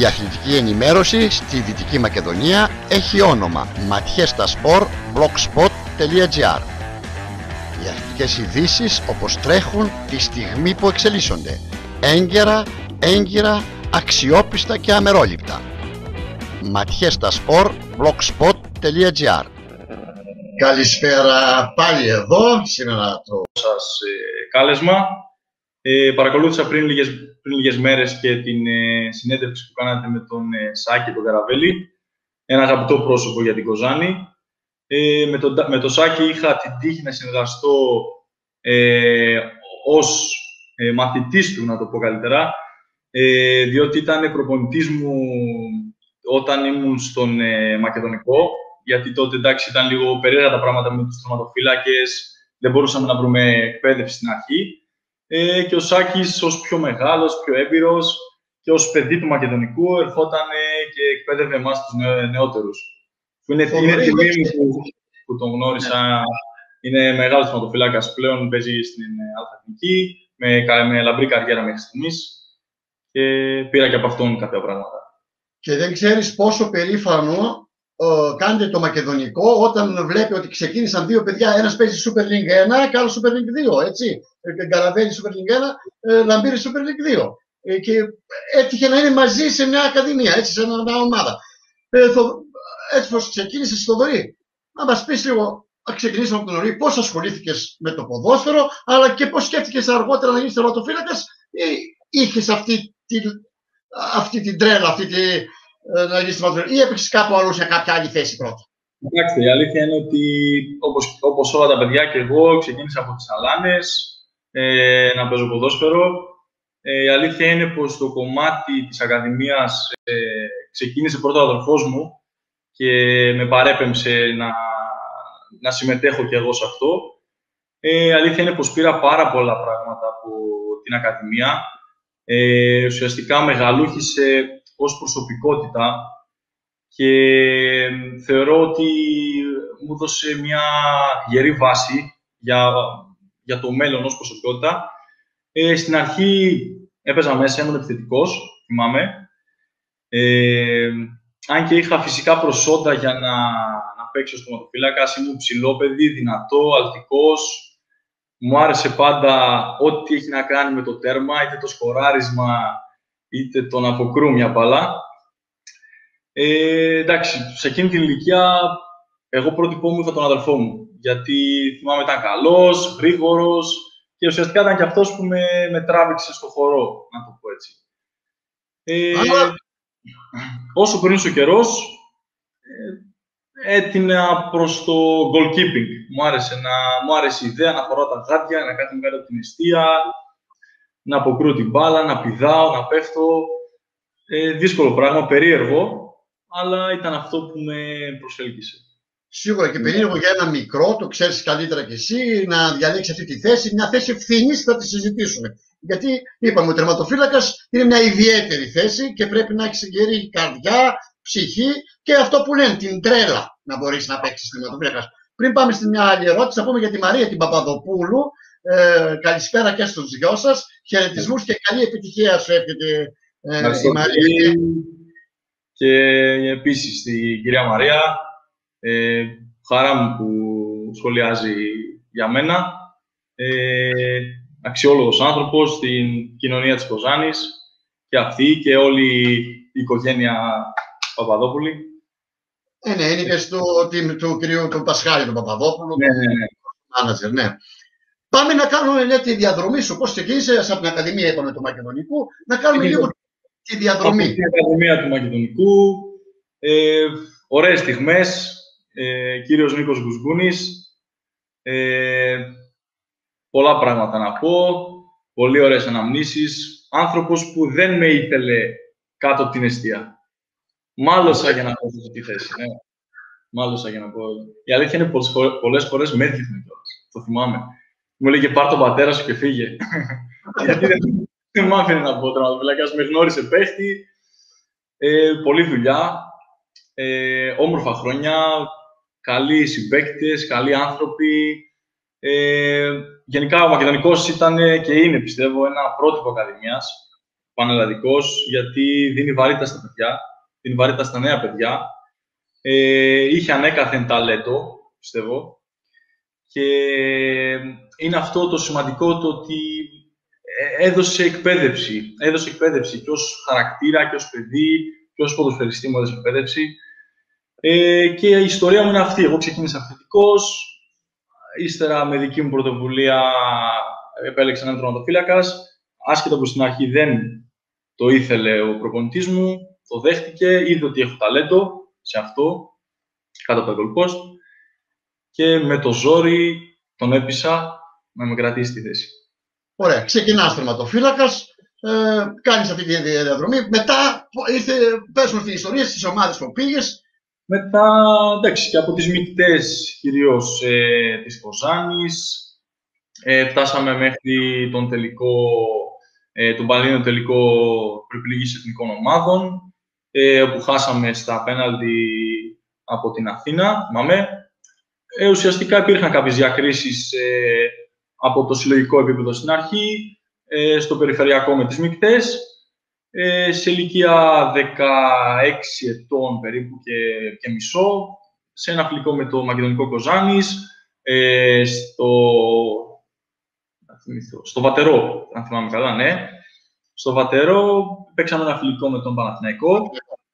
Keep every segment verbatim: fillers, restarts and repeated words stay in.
Η αθλητική ενημέρωση στη Δυτική Μακεδονία έχει όνομα ματιέστασπορ blogspot τελεία gr. Οι αθλητικές ειδήσεις όπως τρέχουν τη στιγμή που εξελίσσονται, έγκαιρα, έγκυρα, αξιόπιστα και αμερόληπτα. ματιέστασπορ blogspot τελεία gr. Καλησπέρα πάλι εδώ, σήμερα το σας ε, κάλεσμα. Ε, παρακολούθησα πριν λίγες, πριν λίγες μέρες και την ε, συνέντευξη που κάνατε με τον ε, Σάκη τον Καραβέλη, ένα αγαπητό πρόσωπο για την Κοζάνη. Ε, με, τον, με τον Σάκη είχα την τύχη να συνεργαστώ ε, ως ε, μαθητής του, να το πω καλύτερα, ε, διότι ήταν προπονητής μου όταν ήμουν στον ε, Μακεδονικό, γιατί τότε εντάξει ήταν λίγο περίεργα τα πράγματα με τους τερματοφύλακες, δεν μπορούσαμε να βρούμε εκπαίδευση στην αρχή. Ε, και ο Σάκης ως πιο μεγάλος, πιο έμπειρος και ως παιδί του Μακεδονικού ερχόταν και εκπαίδευε εμάς τους νεο, νεότερους. Που είναι, είναι τιμή μου που, που τον γνώρισα. Ναι. Είναι μεγάλος τερματοφύλακας πλέον, παίζει στην Αλφα-Εθνική, με, με λαμπρή καριέρα μέχρι στιγμής και πήρα και από αυτόν κάποια πράγματα. Και δεν ξέρεις πόσο περήφανο Uh, κάνετε το Μακεδονικό όταν βλέπει ότι ξεκίνησαν δύο παιδιά, ένας παίζει Super League ένα και άλλος Super League δύο, έτσι. Καραβέλη Super League ένα, ε, Λαμπύρη Super League δύο. Ε, και έτυχε να είναι μαζί σε μια ακαδημία, έτσι, σε μια ομάδα. Ε, το, έτσι πως ξεκίνησες στο Θοδωρή. Να μας πεις λίγο, να ξεκινήσουμε από τον Θοδωρή, πώς ασχολήθηκες με το ποδόσφαιρο, αλλά και πώς σκέφτηκες αργότερα να γίνεις τερματοφύλακας ή είχες αυτή, τη, αυτή την τρέλα, αυτή τη... να γίνεις ή έπαιξες κάπου αλλού σε κάποια άλλη θέση πρώτα? Κοιτάξτε, η αλήθεια είναι ότι όπως, όπως όλα τα παιδιά και εγώ ξεκίνησα από τις Αλάνες ε, να παίζω ποδόσφαιρο. Ε, η αλήθεια είναι πως το κομμάτι της Ακαδημίας ε, ξεκίνησε πρώτα ο αδελφός μου και με παρέπεμψε να, να συμμετέχω και εγώ σε αυτό. Ε, η αλήθεια είναι πως πήρα πάρα πολλά πράγματα από την Ακαδημία. Ε, ουσιαστικά μεγαλούχησε ως προσωπικότητα και θεωρώ ότι μου έδωσε μια γερή βάση για, για το μέλλον ως προσωπικότητα. Ε, στην αρχή έπαιζα μέσα, ήμουν επιθετικός, θυμάμαι. Ε, αν και είχα φυσικά προσόντα για να, να παίξω στο τερματοφύλακας, ήμουν ψηλό παιδί, δυνατό, αλτικός. Μου άρεσε πάντα ό,τι έχει να κάνει με το τέρμα, είτε το σκοράρισμα, είτε το να αποκρούν μια μπάλα. Ε, εντάξει, σε εκείνη την ηλικία, εγώ πρότυπό μου είχα τον αδελφό μου. Γιατί θυμάμαι ήταν καλός, γρήγορος και ουσιαστικά ήταν και αυτός που με, με τράβηξε στο χορό, να το πω έτσι. Ε, Αλλά... Όσο περνούσε ο καιρός, ε, έτεινα προς το goalkeeping. Μου άρεσε, να, μου άρεσε η ιδέα να φοράω τα γάντια, να κάνω κάτω από την εστία, να αποκρούω την μπάλα, να πηδάω, να πέφτω. Ε, δύσκολο πράγμα, περίεργο, αλλά ήταν αυτό που με προσέλκυσε. Σίγουρα και περίεργο για ένα μικρό, το ξέρεις καλύτερα κι εσύ, να διαλέξει αυτή τη θέση, μια θέση ευθύνης, θα τη συζητήσουμε. Γιατί είπαμε, ο τερματοφύλακας είναι μια ιδιαίτερη θέση και πρέπει να έχεις γερή καρδιά, ψυχή και αυτό που λένε, την τρέλα να μπορείς να παίξεις τερματοφύλακας. Πριν πάμε στην μια άλλη ερώτηση, θα πούμε για τη Μαρία την Παπαδοπούλου. Ε, καλησπέρα και στους δυο σας. Χαιρετισμούς και καλή επιτυχία σου εύχεται ε, η Μαρία. Και επίσης την κυρία Μαρία. Ε, χαρά μου που σχολιάζει για μένα. Ε, αξιόλογος άνθρωπος στην κοινωνία της Κοζάνης και αυτή και όλη η οικογένεια Παπαδόπουλη. Ε, ναι, είναι και στο team του κυρίου του Πασχάλη του Παπαδόπουλου. Ναι, ναι, ναι. Manager, ναι. Πάμε να κάνουμε ναι, τη διαδρομή σου. Πώς ξεκίνησες από την Ακαδημία, είπαμε, του Μακεδονικού. Να κάνουμε λίγο τη διαδρομή. Από την Ακαδημία του Μακεδονικού. Ε, ωραίες στιγμές. Ε, κύριος Νίκος Γκουσγκούνης. Ε, πολλά πράγματα να πω. Πολύ ωραίες αναμνήσεις. Άνθρωπος που δεν με ήθελε κάτω από την εστία. Μάλωσα για να πω σε αυτή τη θέση. Ναι. Μάλωσα για να πω. Η αλήθεια είναι πως πολλές φορές με έδειχνε κιόλας. Το θυμάμαι. Μου έλεγε πάρ' τον πατέρα σου και φύγε. Γιατί δεν, δεν μ' άφηνε να πω τερματοφύλακας. Με γνώρισε παίχτη. Ε, πολλή δουλειά. Ε, όμορφα χρόνια. Καλοί συμπαίκτες, καλοί άνθρωποι. Ε, γενικά ο Μακεδονικός ήταν και είναι, πιστεύω, ένα πρότυπο ακαδημίας. πανελλαδικός, γιατί δίνει βαρύτητα στα παιδιά, δίνει βαρύτητα στα νέα παιδιά. Ε, είχε ανέκαθεν ταλέντο, πιστεύω. Και είναι αυτό το σημαντικό, το ότι έδωσε εκπαίδευση. Έδωσε εκπαίδευση και ως χαρακτήρα, και ως παιδί, και ως ποδοσφαιριστή μου έδωσε εκπαίδευση. Ε, και η ιστορία μου είναι αυτή. Εγώ ξεκίνησα αυθεντικός, ύστερα με δική μου πρωτοβουλία επέλεξα έναν τερματοφύλακας. Άσχετα που στην αρχή δεν το ήθελε ο προπονητής μου, το δέχτηκε, είδε ότι έχω ταλέντο σε αυτό, κάτω από το goal post, και με το ζόρι τον έπεισα να με κρατήσει στη θέση. Ωραία. Ξεκινάς τερματοφύλακας, ε, κάνεις αυτή τη διαδρομή. Μετά ήρθε, πες μου την ιστορία στις ομάδες που πήγες. Μετά, εντάξει, και από τις μικτές, κυρίως ε, της Κοζάνης, ε, φτάσαμε μέχρι τον τελικό, ε, τον παλίνο τελικό προεπιλογής εθνικών ομάδων, ε, όπου χάσαμε στα πέναλτι από την Αθήνα, θυμάμαι. Ε, ουσιαστικά υπήρχαν κάποιες διακρίσεις ε, από το συλλογικό επίπεδο στην αρχή, ε, στο περιφερειακό με τις μικτές. Ε, σε ηλικία δεκαέξι ετών περίπου και, και μισό, σε ένα φιλικό με το Μακεδονικό Κοζάνης, ε, στο, στο Βατερό, αν θυμάμαι καλά, ναι. Στο Βατερό παίξαμε ένα φιλικό με τον Παναθηναϊκό.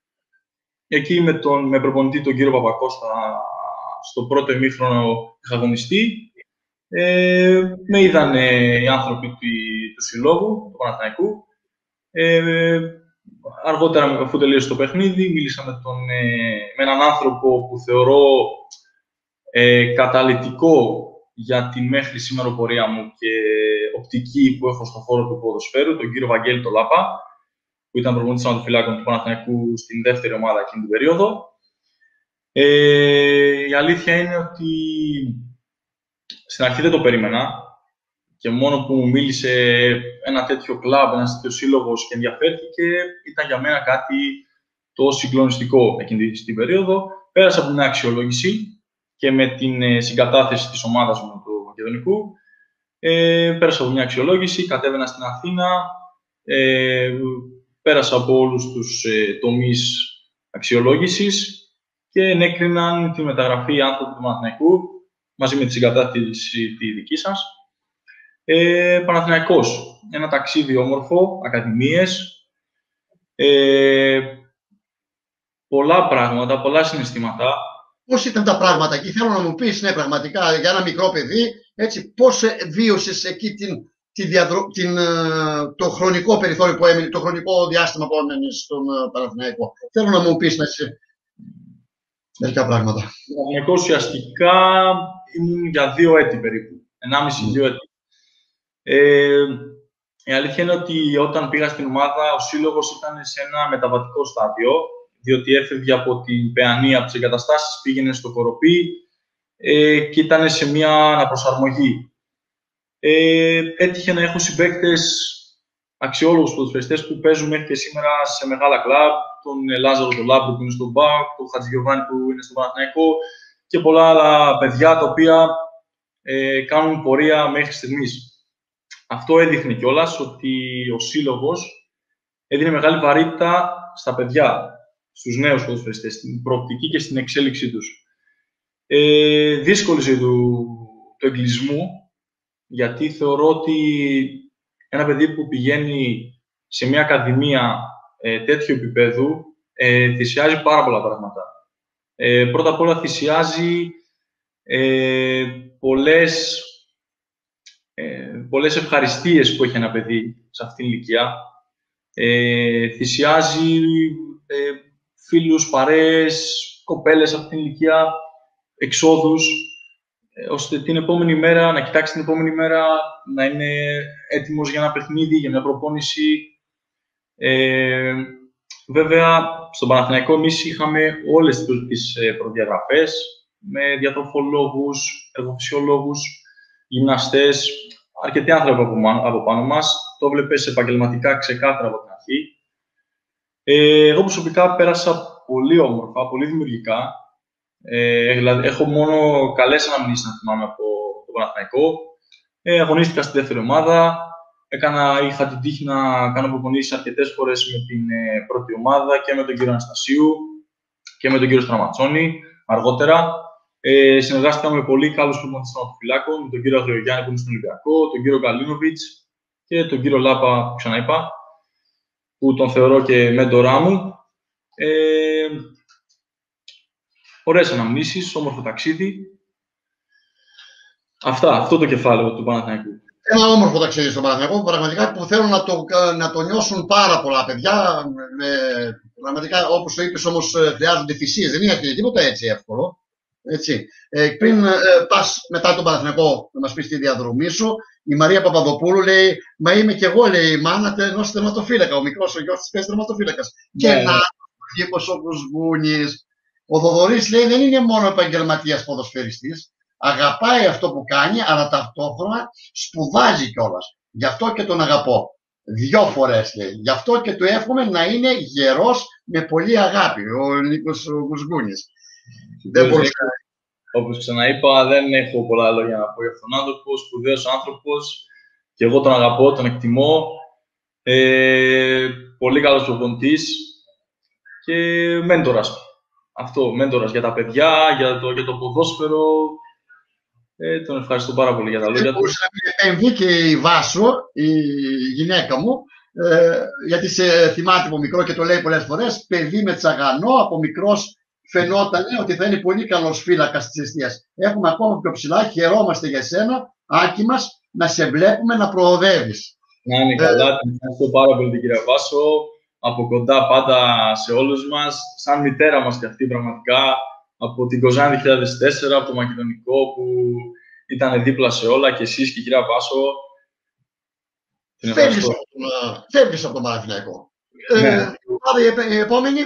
Εκεί με, τον, με προπονητή τον κύριο Παπακώστα, στο πρώτο ημίχρονο είχα αγωνιστεί. Ε, με είδαν οι άνθρωποι του, του συλλόγου, του Παναθηναϊκού. Ε, αργότερα, αφού τελείωσε το παιχνίδι, μίλησα με, τον, ε, με έναν άνθρωπο που θεωρώ ε, καταλυτικό για τη μέχρι σήμερα πορεία μου και οπτική που έχω στον χώρο του ποδοσφαίρου, τον κύριο Βαγγέλη Τολάπα, που ήταν προπονητής τερματοφυλάκων του Παναθηναϊκού στην δεύτερη ομάδα εκείνη την περίοδο. Ε, η αλήθεια είναι ότι στην αρχή δεν το περίμενα. Και μόνο που μου μίλησε ένα τέτοιο κλαμπ, ένας τέτοιος σύλλογος και ενδιαφέρθηκε, ήταν για μένα κάτι το συγκλονιστικό εκείνη την περίοδο. Πέρασα από μια αξιολόγηση και με την συγκατάθεση της ομάδας μου του Μακεδονικού. Ε, πέρασα από μια αξιολόγηση, κατέβαινα στην Αθήνα, ε, πέρασα από όλους τους ε, τομείς αξιολόγησης και ενέκριναν τη μεταγραφή άνθρωποι του Παναθηναϊκού μαζί με τη συγκατάθεση τη δική σας. Ε, Παναθηναϊκός, ένα ταξίδι όμορφο, ακαδημίες, ε, πολλά πράγματα, πολλά συναισθήματα. Πώς ήταν τα πράγματα εκεί, θέλω να μου πεις, ναι, πραγματικά, για ένα μικρό παιδί, έτσι, πώς βίωσες εκεί την, τη διαδρο... την, το χρονικό περιθώριο που έμεινε, το χρονικό διάστημα που έμεινε στον Παναθηναϊκό. Θέλω να μου πεις να είσαι μερικά πράγματα. Ο Παναθηναϊκός ουσιαστικά ήμουν για δύο έτη περίπου, ενάμιση δύο έτη. Ε, η αλήθεια είναι ότι όταν πήγα στην ομάδα, ο σύλλογος ήταν σε ένα μεταβατικό στάδιο, διότι έφευγε από την Παιανία, από τις εγκαταστάσεις, πήγαινε στο Κοροπή ε, και ήταν σε μια αναπροσαρμογή. Ε, έτυχε να έχω συμπαίκτες αξιόλογους ποδοσφαιριστές που παίζουν μέχρι και σήμερα σε μεγάλα κλαμπ, τον Λάζαρο τον Λάμπρο που είναι στον ΜΠΑΟΚ, τον Χατζηγιοβάνη που είναι στον Παναθηναϊκό και πολλά άλλα παιδιά τα οποία ε, κάνουν πορεία μέχρι στιγμής. Αυτό έδειχνε κιόλας ότι ο σύλλογος έδινε μεγάλη βαρύτητα στα παιδιά, στους νέους ποδοσφαιριστές, στην προοπτική και στην εξέλιξή τους. Ε, δύσκολη ζωή του, του εγκλισμού, γιατί θεωρώ ότι ένα παιδί που πηγαίνει σε μια ακαδημία ε, τέτοιου επίπεδου ε, θυσιάζει πάρα πολλά πράγματα. Ε, πρώτα απ' όλα θυσιάζει ε, πολλές Ε, πολλές ευχαριστίες που έχει ένα παιδί σε αυτήν την ηλικία. Ε, θυσιάζει ε, φίλους, παρέες, κοπέλες σε αυτήν την ηλικία, εξόδους, ε, ώστε την επόμενη μέρα, να κοιτάξει την επόμενη μέρα, να είναι έτοιμος για ένα παιχνίδι, για μια προπόνηση. Ε, βέβαια, στον Παναθηναϊκό εμείς είχαμε όλες τις προδιαγραφές, με διατροφολόγους, εργοφυσιολόγους, γυμναστές, αρκετοί άνθρωποι από πάνω μας. Το βλέπεις επαγγελματικά ξεκάθαρα από την αρχή. Ε, εγώ προσωπικά πέρασα πολύ όμορφα, πολύ δημιουργικά. Ε, δηλαδή, έχω μόνο καλές αναμνήσεις να θυμάμαι από το Παναθηναϊκό. Ε, αγωνίστηκα στη δεύτερη ομάδα. Έκανα, είχα την τύχη να κάνω προπονήσεις αρκετές φορές με την ε, πρώτη ομάδα και με τον κύριο Αναστασίου και με τον κύριο Στραματσόνη αργότερα. Ε, συνεργάστηκα με πολύ καλούς προπονητές τερματοφυλάκων, με τον κύριο Αγριογιάννη που είναι στον Ολυμπιακό, τον κύριο Γκαλίνοβιτς και τον κύριο Λάπα που ξαναείπα, που τον θεωρώ και μέντορά μου. Ε, ωραίες αναμνήσεις, όμορφο ταξίδι. Αυτά, αυτό το κεφάλαιο του Παναθηναϊκού. Ένα όμορφο ταξίδι στο Παναθηναϊκό, πραγματικά που θέλω να το, να το νιώσουν πάρα πολλά παιδιά. Με, πραγματικά, όπως το είπες, όμως χρειάζονται θυσίες. Δεν είναι τίποτα έτσι εύκολο. Έτσι. Ε, πριν ε, πας μετά τον Παναθηναϊκό να μας πεις τη διαδρομή σου, η Μαρία Παπαδοπούλου λέει: Μα είμαι κι εγώ, λέει, η μάνα ενός τερματοφύλακα. Ο μικρός ο γιος της παίζει τερματοφύλακας. Και Ναι. να τύπος ο Κουσγούνης. Ο Θοδωρής λέει: Δεν είναι μόνο επαγγελματίας ποδοσφαιριστής. Αγαπάει αυτό που κάνει, αλλά ταυτόχρονα σπουδάζει κιόλας. Γι' αυτό και τον αγαπώ. Δυο φορές λέει. Γι' αυτό και του εύχομαι να είναι γερός με πολύ αγάπη. Ο Νίκος Κουσγούνης. Δεν μπορούσα. Όπως ξαναείπα, δεν έχω πολλά λόγια να πω για αυτόν τον άνθρωπο. Σπουδαίος άνθρωπος. Και εγώ τον αγαπώ, τον εκτιμώ. Ε, πολύ καλός προπονητής. Και μέντορας. Αυτό, μέντορας για τα παιδιά, για το, για το ποδόσφαιρο. Ε, τον ευχαριστώ πάρα πολύ για τα λόγια του. Επέμβει και η Βάσο, η γυναίκα μου, ε, γιατί σε θυμάται από μικρό και το λέει πολλές φορές, παιδί με τσαγανό, από μικρός φαινόταν ότι θα είναι πολύ καλός φύλακας της εστίας. Έχουμε ακόμα πιο ψηλά, χαιρόμαστε για σένα, Άκη μας, να σε βλέπουμε να προοδεύεις. Να είναι καλά, την ευχαριστώ πάρα πολύ την κυρία Βάσο, από κοντά πάντα σε όλους μας, σαν μητέρα μας και αυτή πραγματικά, από την Κοζάνη δύο χιλιάδες τέσσερα, από το Μακεδονικό που ήταν δίπλα σε όλα και εσείς και η κυρία Βάσο. Την Φεύγεις από, φεύγεις από τον Παναθηναϊκό. Ναι. Ε, η επόμενη.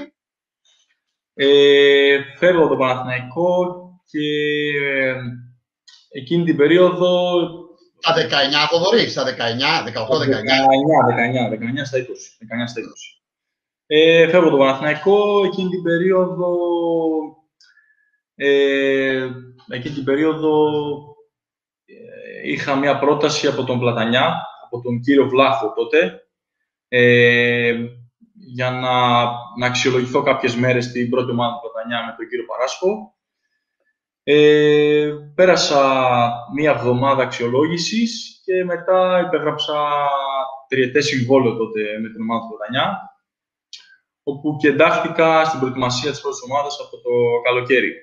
Ε, φεύγω από τον Παναθηναϊκό και ε, εκείνη την περίοδο... Στα δεκαεννιά, Θοδωρή, στα δεκαεννιά, δεκαοκτώ, δεκαεννιά. δεκαεννιά στα είκοσι. δεκαεννιά στα είκοσι. Ε, φεύγω από τον Παναθηναϊκό, εκείνη την περίοδο... Ε, εκείνη την περίοδο ε, είχα μια πρόταση από τον Πλατανιά, από τον κύριο Βλάχο τότε, ε, για να, να αξιολογηθώ κάποιες μέρες στην πρώτη ομάδα του Πλατανιά με τον κύριο Παράσχο. Ε, πέρασα μία εβδομάδα αξιολόγησης και μετά υπέγραψα τριετές συμβόλαιο τότε με την ομάδα του Πλατανιά, όπου και εντάχθηκα στην προετοιμασία της πρώτης ομάδας από το καλοκαίρι.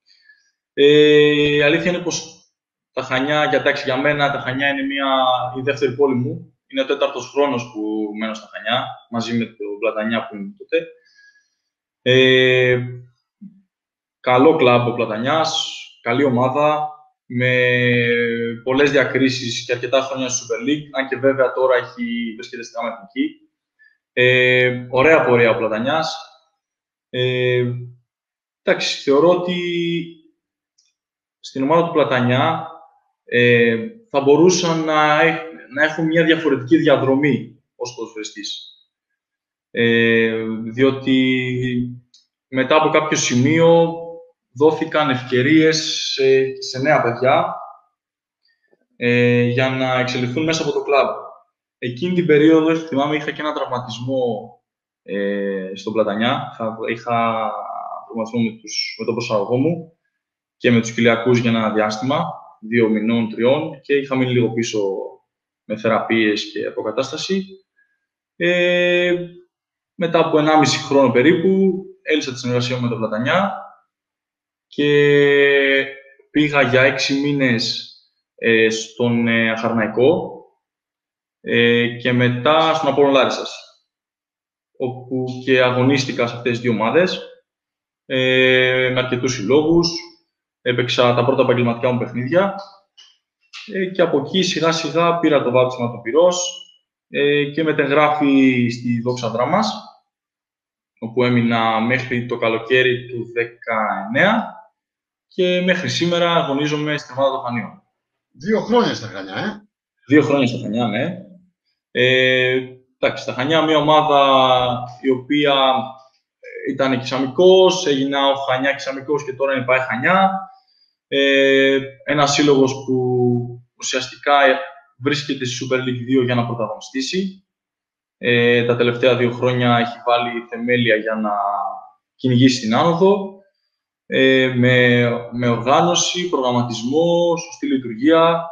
Ε, η αλήθεια είναι πως τα Χανιά, για, τάξη, για μένα, τα Χανιά είναι μια, η δεύτερη πόλη μου. Είναι ο τέταρτος χρόνος που μένω στα Χανιά, μαζί με τον Πλατανιά που ήμουν τότε. Ε, καλό κλαμπ ο Πλατανιάς, καλή ομάδα, με πολλές διακρίσεις και αρκετά χρόνια στη Super League, αν και βέβαια τώρα έχει, βρίσκεται στη γάμα εθνική. Ε, ωραία πορεία ο Πλατανιάς. Ε, εντάξει, θεωρώ ότι στην ομάδα του Πλατανιά ε, θα μπορούσαν να, να έχουν μια διαφορετική διαδρομή ως ποδοσφαιριστής. Ε, διότι μετά από κάποιο σημείο δόθηκαν ευκαιρίες σε, σε νέα παιδιά ε, για να εξελιχθούν μέσα από το κλαμπ. Εκείνη την περίοδο, θυμάμαι, είχα και ένα τραυματισμό ε, στον Πλατανιά. Είχα, είχα τραυματισμό με, τους, με τον προσαγωγό μου και με τους κοιλιακούς για ένα διάστημα, δύο μηνών, τριών, και είχα μείνει λίγο πίσω με θεραπείες και αποκατάσταση. Ε, μετά από ενάμιση χρόνο περίπου, έλυσα τη συνεργασία μου με τον Πλατανιά και πήγα για έξι μήνες ε, στον ε, Αχαρναϊκό ε, και μετά στον Απόλλων Λάρισσας, όπου και αγωνίστηκα σε αυτές τις δύο ομάδες ε, με αρκετούς συλλόγους. Έπαιξα τα πρώτα επαγγελματικά μου παιχνίδια ε, και από εκεί σιγά σιγά πήρα το βάπτισμα του πυρός ε, και μετεγράφει στη Δόξα Δράμας, όπου έμεινα μέχρι το καλοκαίρι του δύο χιλιάδες δεκαεννέα και μέχρι σήμερα αγωνίζομαι στην ομάδα των Χανίων. Δύο χρόνια στα Χανιά, ε? Δύο χρόνια στα Χανιά, ναι. Ε, εντάξει, στα Χανιά μια ομάδα η οποία ήταν Κισαμικός, έγινα ο Χανιά Κισαμικός και τώρα είναι πάει Χανιά. Ε, ένας σύλλογος που ουσιαστικά βρίσκεται στη Super League δύο για να πρωταγωνιστήσει. Ε, τα τελευταία δύο χρόνια έχει βάλει θεμέλια για να κυνηγήσει την άνοδο, ε, με, με οργάνωση, προγραμματισμό, σωστή λειτουργία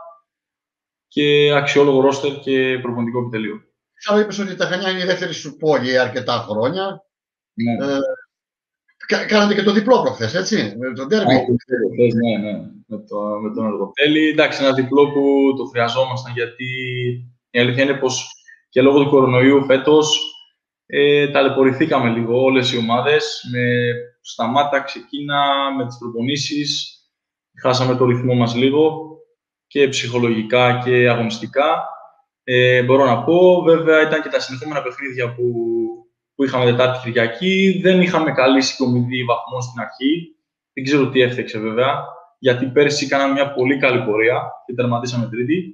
και αξιόλογο ρόστερ και προπονητικό επιτελείο. Ξέρω, είπες ότι τα Χανιά είναι η δεύτερη σου πόλη αρκετά χρόνια. Ναι. Ε, κα, κάνατε και το διπλό προχθές, έτσι, με τον ντέρμπι. Ναι, ναι, με, το, με τον Αργοτέλη. Εντάξει, ένα διπλό που το χρειαζόμασταν, γιατί η αλήθεια είναι πως και λόγω του κορονοϊού φέτος ε, ταλαιπωρηθήκαμε λίγο όλες οι ομάδες. Με σταμάτα, ξεκίνα, με τις προπονήσεις. Χάσαμε το ρυθμό μας λίγο και ψυχολογικά και αγωνιστικά. Ε, μπορώ να πω, βέβαια, ήταν και τα συνεχόμενα παιχνίδια που, που είχαμε Τετάρτη Κυριακή. Δεν είχαμε καλή συγκομιδή βαθμών στην αρχή. Δεν ξέρω τι έφταξε, βέβαια, γιατί πέρσι κάναμε μια πολύ καλή πορεία και τερματίσαμε τρίτη.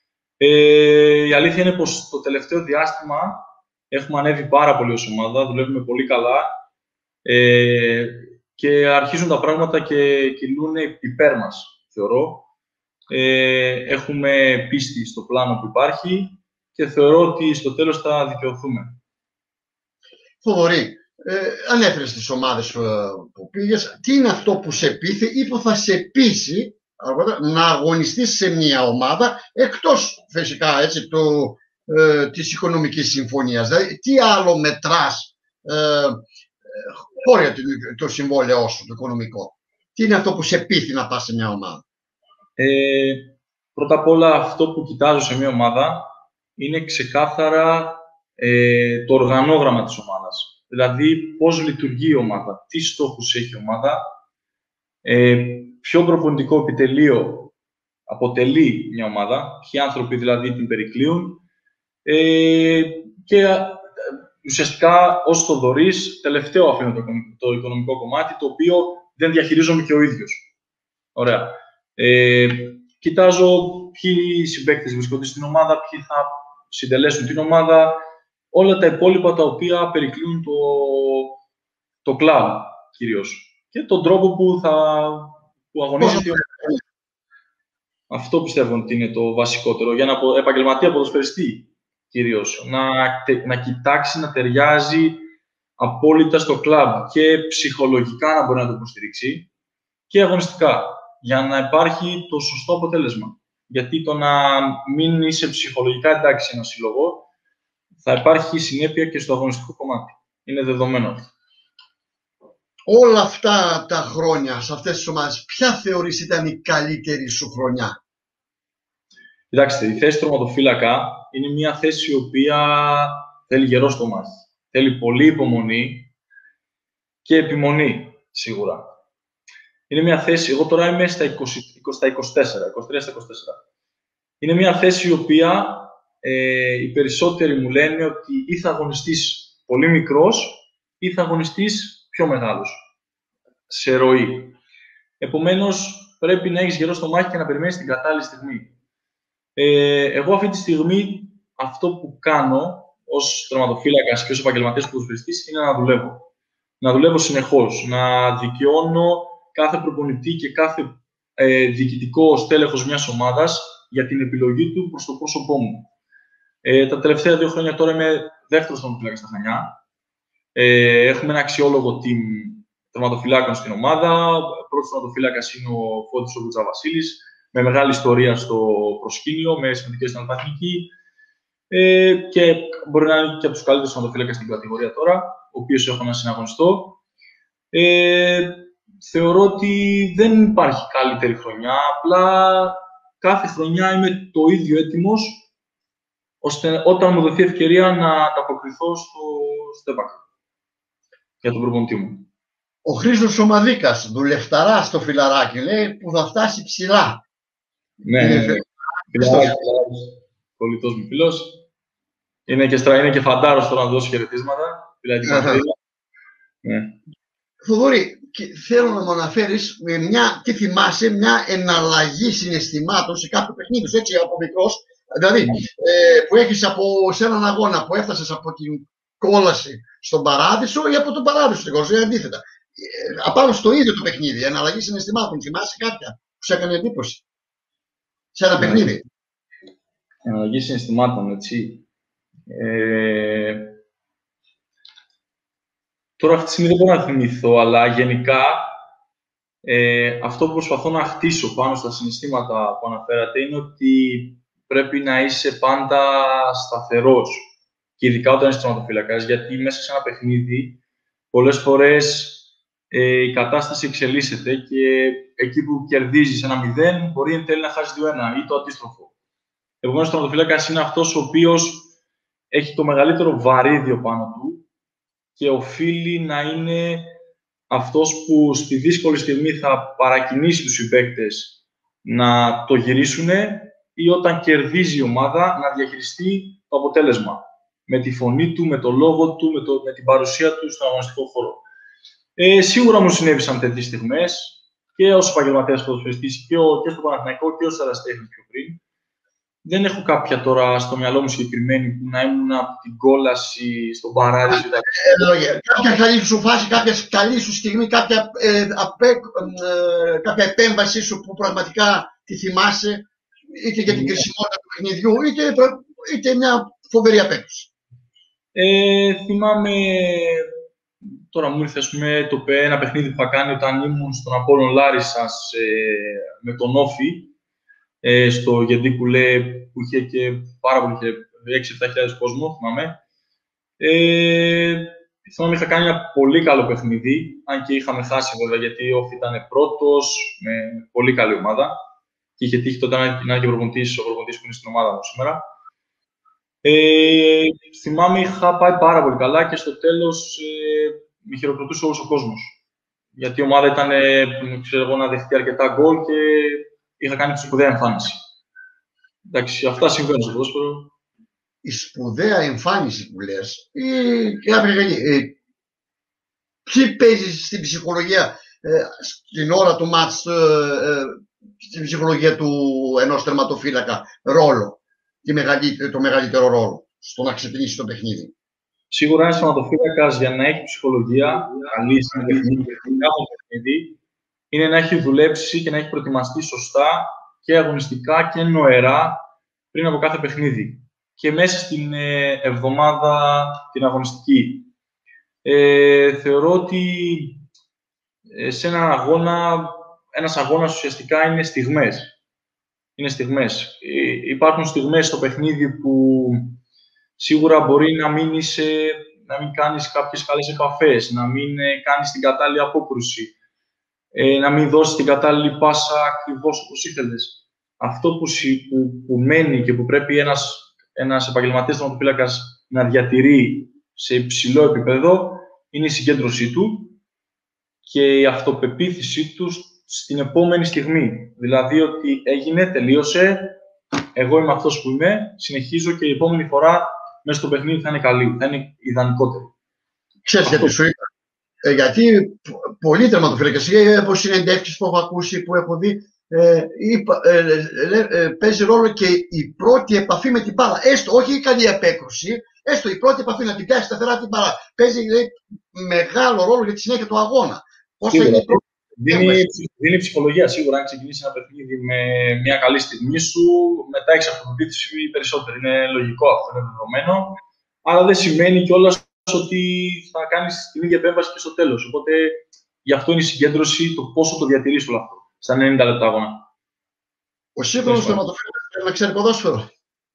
Ε, η αλήθεια είναι πως το τελευταίο διάστημα έχουμε ανέβει πάρα πολύ ως ομάδα, δουλεύουμε πολύ καλά ε, και αρχίζουν τα πράγματα και κυλούν υπέρ μας, θεωρώ. Ε, έχουμε πίστη στο πλάνο που υπάρχει και θεωρώ ότι στο τέλος θα δικαιωθούμε. Θοδωρή, ε, ανέφερες τις ομάδες ε, που πήγες. Τι είναι αυτό που σε πείθει ή που θα σε πείσει να αγωνιστείς σε μια ομάδα, εκτός φυσικά έτσι, του, ε, της οικονομικής συμφωνίας? Δηλαδή, τι άλλο μετράς ε, ε, χώρια το, το συμβόλαιό σου, το οικονομικό? Τι είναι αυτό που σε πείθει να πας σε μια ομάδα? Ε, πρώτα απ' όλα, αυτό που κοιτάζω σε μια ομάδα είναι ξεκάθαρα ε, το οργανόγραμμα της ομάδας. Δηλαδή, πώς λειτουργεί η ομάδα, τι στόχους έχει η ομάδα, ε, ποιο προπονητικό επιτελείο αποτελεί μια ομάδα, ποιοι άνθρωποι δηλαδή την περικλείουν ε, και ουσιαστικά ως Θοδωρής τελευταίο αφήνω το, το οικονομικό κομμάτι, το οποίο δεν διαχειρίζομαι και ο ίδιος. Ωραία. Ε, κοιτάζω ποιοι συμπαίκτες βρίσκονται στην ομάδα, ποιοι θα συντελέσουν την ομάδα, όλα τα υπόλοιπα τα οποία περικλείουν το, το κλαμπ κυρίως και τον τρόπο που θα που αγωνίζεται. Αυτό πιστεύω ότι είναι το βασικότερο για ένα επαγγελματία ποδοσφαιριστή κυρίως. Να, να κοιτάξει να ταιριάζει απόλυτα στο κλαμπ και ψυχολογικά να μπορεί να το υποστηρίξει και αγωνιστικά, για να υπάρχει το σωστό αποτέλεσμα. Γιατί το να μην είσαι ψυχολογικά εντάξει σε ένα σύλλογο, θα υπάρχει συνέπεια και στο αγωνιστικό κομμάτι. Είναι δεδομένο αυτό. Όλα αυτά τα χρόνια, σε αυτές τις ομάδες, ποια θεωρείς ήταν η καλύτερη σου χρονιά? Κοιτάξτε, η θέση τερματοφύλακα είναι μια θέση η οποία θέλει γερό στο μάτι. Θέλει πολύ υπομονή και επιμονή, σίγουρα. Είναι μια θέση, εγώ τώρα είμαι στα είκοσι, στα είκοσι τέσσερα, είκοσι τρία στα είκοσι τέσσερα. Είναι μια θέση η οποία ε, οι περισσότεροι μου λένε ότι ή θα αγωνιστείς πολύ μικρός ή θα αγωνιστείς πιο μεγάλος σε ροή. Επομένως, πρέπει να έχεις γερό στο μάχη και να περιμένεις την κατάλληλη στιγμή. Ε, εγώ αυτή τη στιγμή αυτό που κάνω ως τερματοφύλακας και ως επαγγελματίας ποδοσφαιριστής είναι να δουλεύω. Να δουλεύω συνεχώς, να δικαιώνω κάθε προπονητή και κάθε ε, διοικητικό στέλεχος μιας ομάδας για την επιλογή του προς το πρόσωπό μου. Ε, τα τελευταία δύο χρόνια τώρα είμαι δεύτερος τερματοφύλακας στα Χανιά. Ε, έχουμε ένα αξιόλογο team τερματοφυλάκων στην ομάδα. Ο πρώτος τερματοφύλακας είναι ο Φώτης ο Βουτσαβασίλης, με μεγάλη ιστορία στο προσκήνιο, με συμμετοχές στην Αλφαθνική. Ε, και μπορεί να είναι και από τους καλύτερους τερματοφύλακες στην κατηγορία τώρα, ο οποίος έχω να συναγωνιστώ. Ε, θεωρώ ότι δεν υπάρχει καλύτερη χρονιά, απλά κάθε χρονιά είμαι το ίδιο έτοιμος, ώστε όταν μου δοθεί ευκαιρία να ανταποκριθώ στο, στο ΕΠΑΚ για τον προπονητή μου. Ο Χρήστος Ομαδίκας, δουλευταράς στο φιλαράκι, λέει, που θα φτάσει ψηλά. Ναι, ναι, ναι. Φιλαράκι, κολλητός μου φίλος. Είναι και, στρα... είναι και φαντάρος τώρα να δώσει χαιρετίσματα. Δηλαδή, ναι. Θοδωρή, θέλω να μου αναφέρεις μια, τι θυμάσαι, μια εναλλαγή συναισθημάτων σε κάποιο παιχνίδι, έτσι από μικρός. Δηλαδή, ε, που έχεις από, σε έναν αγώνα που έφτασες από την κόλαση στον παράδεισο ή από τον παράδεισο στην κόλαση, αντίθετα. Ε, απάνω στο ίδιο το παιχνίδι, εναλλαγή συναισθημάτων. Θυμάσαι κάποια που σε έκανε εντύπωση σε ένα ναι. παιχνίδι? Εναλλαγή συναισθημάτων, έτσι. Ε, τώρα αυτή τη στιγμή δεν μπορώ να θυμηθώ, αλλά γενικά ε, αυτό που προσπαθώ να χτίσω πάνω στα συναισθήματα που αναφέρατε είναι ότι πρέπει να είσαι πάντα σταθερός. Και ειδικά όταν είσαι τερματοφύλακας, γιατί μέσα σε ένα παιχνίδι πολλές φορές ε, η κατάσταση εξελίσσεται και εκεί που κερδίζεις ένα μηδέν μπορεί εν τέλει να χάσεις δύο ένα ή το αντίστροφο. Επομένως, ο τερματοφύλακας είναι αυτός ο οποίος έχει το μεγαλύτερο βαρύδιο πάνω του και οφείλει να είναι αυτός που στη δύσκολη στιγμή θα παρακινήσει τους συμπαίκτες να το γυρίσουν ή όταν κερδίζει η ομάδα να διαχειριστεί το αποτέλεσμα. Με τη φωνή του, με το λόγο του, με, το, με την παρουσία του στον αγωνιστικό χώρο. Ε, σίγουρα μου συνέβησαν τέτοιες στιγμές και ως επαγγελματίας ποδοσφαιριστής και, και στο Παναθηναϊκό και ως ερασιτέχνης πιο πριν. Δεν έχω κάποια τώρα στο μυαλό μου συγκεκριμένη που να ήμουν από την κόλαση στον παράδεισο. Ε, κάποια καλή σου φάση, κάποια καλή σου στιγμή, κάποια, ε, απέ, ε, κάποια επέμβαση σου που πραγματικά τη θυμάσαι, είτε για την κρισιμότητα του παιχνιδιού, είτε, είτε μια φοβερή απέκτηση. Ε, θυμάμαι, τώρα μου ήρθε πούμε, το ένα παιχνίδι που είχα κάνει όταν ήμουν στον Απόλλων Λάρισσας ε, με τον Όφη, ε, στο Γεντίκουλε που είχε και πάρα πολύ, έξι επτά χιλιάδες κόσμο, θυμάμαι. Ε, θυμάμαι είχα κάνει ένα πολύ καλό παιχνίδι, αν και είχαμε χάσει βέβαια, γιατί ο Όφη ήταν πρώτος, με πολύ καλή ομάδα και είχε τύχει τότε να είναι και προπονητής, ο προπονητής που είναι στην ομάδα μου σήμερα. Ε, θυμάμαι είχα πάει πάρα πολύ καλά και στο τέλος ε, με χειροκροτούσε όλος ο κόσμος. Γιατί η ομάδα ήταν, ε, ξέρω εγώ, να δεχτεί αρκετά γκολ και είχα κάνει τη σπουδαία εμφάνιση. Εντάξει, αυτά συμβαίνουν στο ποδόσφαιρο. Η σπουδαία εμφάνιση που λες, ή κάποια ε, τι παίζει στην ψυχολογία, ε, στην ώρα του μάτς, ε, ε, στην ψυχολογία του ενός τερματοφύλακα ρόλο, τη μεγαλύτερο, το μεγαλύτερο ρόλο στο να ξεκινήσει το παιχνίδι? Σίγουρα ένας τερματοφύλακας για να έχει ψυχολογία καλή στην παιχνίδι, παιχνίδι, είναι να έχει δουλέψει και να έχει προετοιμαστεί σωστά και αγωνιστικά και νοερά πριν από κάθε παιχνίδι και μέσα στην ε, εβδομάδα την αγωνιστική. Ε, θεωρώ ότι ε, σε έναν αγώνα, ένας αγώνας ουσιαστικά είναι στιγμές. Είναι στιγμές. Ε, υπάρχουν στιγμές στο παιχνίδι που σίγουρα μπορεί να μην, είσαι, να μην κάνεις κάποιες καλές επαφές, να μην ε, κάνεις την κατάλληλη απόκρουση, ε, να μην δώσεις την κατάλληλη πάσα ακριβώς όπως ήθελες. Αυτό που, που, που μένει και που πρέπει ένας, ένας επαγγελματίας τερματοφύλακας να διατηρεί σε υψηλό επίπεδο είναι η συγκέντρωσή του και η αυτοπεποίθησή του στην επόμενη στιγμή. Δηλαδή ότι έγινε, τελείωσε, εγώ είμαι αυτός που είμαι, συνεχίζω και η επόμενη φορά μέσα στο παιχνίδι θα είναι καλή, θα είναι ιδανικότερη. Ξέρεις γιατί σου είπα. Ε, γιατί πολλοί τερματοφύλακες, από συνεντεύξεις που έχω ακούσει, που έχω δει, ε, είπα, ε, ε, ε, παίζει ρόλο και η πρώτη επαφή με την μπάλα. Έστω, όχι η καλή επέκρουση, έστω η πρώτη επαφή να την πιάσει σταθερά την μπάλα. Παίζει λέει, μεγάλο ρόλο για τη συνέχεια του αγώνα. Πώς θα είναι η πρώτη. Δίνει, δίνει ψυχολογία σίγουρα. Αν ξεκινήσει ένα παιχνίδι με μια καλή στιγμή σου, μετά έχει αυτοπεποίθηση περισσότερο. Είναι λογικό αυτό, είναι δεδομένο. Αλλά δεν σημαίνει κιόλας ότι θα κάνεις την ίδια επέμβαση και στο τέλος. Οπότε γι' αυτό είναι η συγκέντρωση, το πόσο το διατηρείς όλο αυτό. Στα ενενήντα λεπτά αγώνα. Ο σύγχρονος τερματοφύλακας πρέπει να ξέρει ποδόσφαιρο.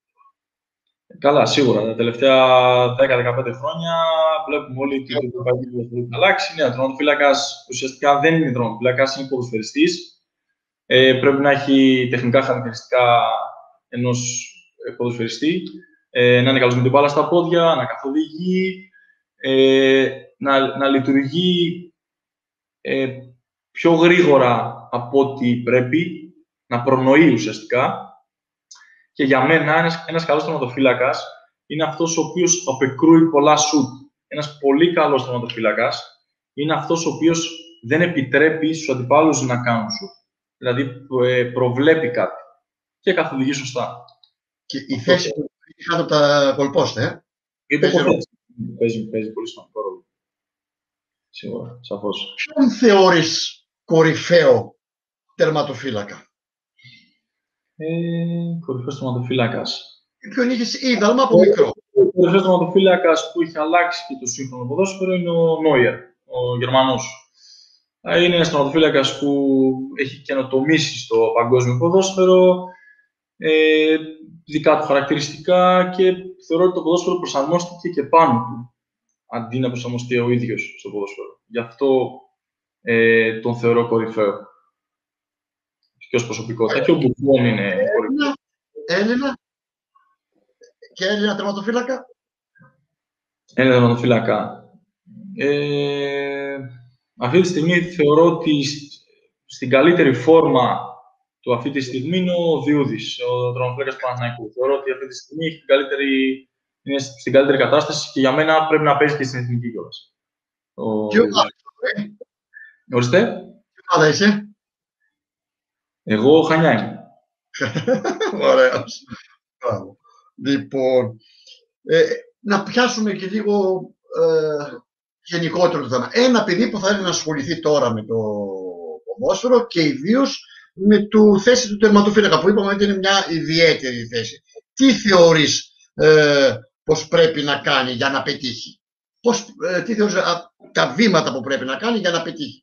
Καλά, σίγουρα. Τα τελευταία δέκα με δεκαπέντε χρόνια βλέπουμε όλοι ότι το ευρωπαϊκό ποδόσφαιρο έχει αλλάξει. Ναι, ο τερματοφύλακας ουσιαστικά δεν είναι τερματοφύλακας, είναι ποδοσφαιριστής. Ε, πρέπει να έχει τεχνικά χαρακτηριστικά ενός ποδοσφαιριστή. Ε, να είναι καλός με την μπάλα στα πόδια, να καθοδηγεί, ε, να, να λειτουργεί ε, πιο γρήγορα από ό,τι πρέπει, να προνοεί ουσιαστικά. Και για μένα, ένας, ένας καλός τερματοφύλακας είναι αυτός ο οποίος απεκρούει πολλά σουτ. Ένας πολύ καλός τερματοφύλακας είναι αυτός ο οποίος δεν επιτρέπει στους αντιπάλους να κάνουν σουτ. Δηλαδή, προβλέπει κάτι και καθοδηγεί σωστά. Και η θέση που κάτω από τα κολπόστα, ε. Παίζει, παίζει, παίζει πολύ σημαντικό ρόλο. Σίγουρα, σαφώς. Ποιον θεωρείς κορυφαίο τερματοφύλακα? Ε, κορυφαίος τερματοφύλακας. Ποιον είχες είδαλμα από μικρό? Ο κορυφαίος τερματοφύλακας που έχει αλλάξει και το σύγχρονο ποδόσφαιρο είναι ο Νόιερ, ο Γερμανός. Είναι ένας τερματοφύλακας που έχει καινοτομήσει στο παγκόσμιο ποδόσφαιρο, ε, δικά του χαρακτηριστικά και θεωρώ ότι το ποδόσφαιρο προσαρμόστηκε και πάνω του, αντί να προσαρμοστεί ο ίδιος στο ποδόσφαιρο. Γι' αυτό ε, τον θεωρώ κορυφαίο. Και ως προσωπικότητα. Και ο Μπουφόν είναι κορυφαίο. Έλληνα. Και Έλληνα τερματοφύλακα. Έλληνα τερματοφύλακα. Ε, αυτή τη στιγμή θεωρώ ότι στην καλύτερη φόρμα του αυτή τη στιγμή είναι ο Διούδης, ο τερματοφύλακας του Παναθηναϊκού. Θεωρώ ότι αυτή τη στιγμή έχει καλύτερη, είναι στην καλύτερη κατάσταση και για μένα πρέπει να παίζει και στην εθνική κιόλας. Τι ομάδα? Ορίστε. Τι ομάδα είσαι? Εγώ Χανιά είμαι. Ωραίος. Λοιπόν, ε, να πιάσουμε και λίγο ε, γενικότερο το θέμα. Ένα παιδί που θα έρθει να ασχοληθεί τώρα με το ποδόσφαιρο και ιδίως με τη θέση του τερματοφύλακα που είπαμε ότι είναι μια ιδιαίτερη θέση. Τι θεωρείς ε, πως πρέπει να κάνει για να πετύχει? Πώς, ε, τι θεωρείς α, τα βήματα που πρέπει να κάνει για να πετύχει?